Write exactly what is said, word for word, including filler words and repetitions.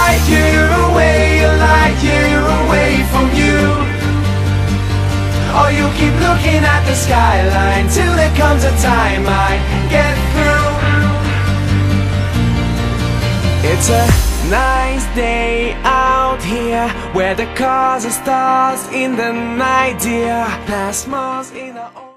light year away, a light year away from you. Or you keep looking at the skyline till there comes a time I get through. It's a nice day out here, where the cars are stars in the night, dear. Plasmas in the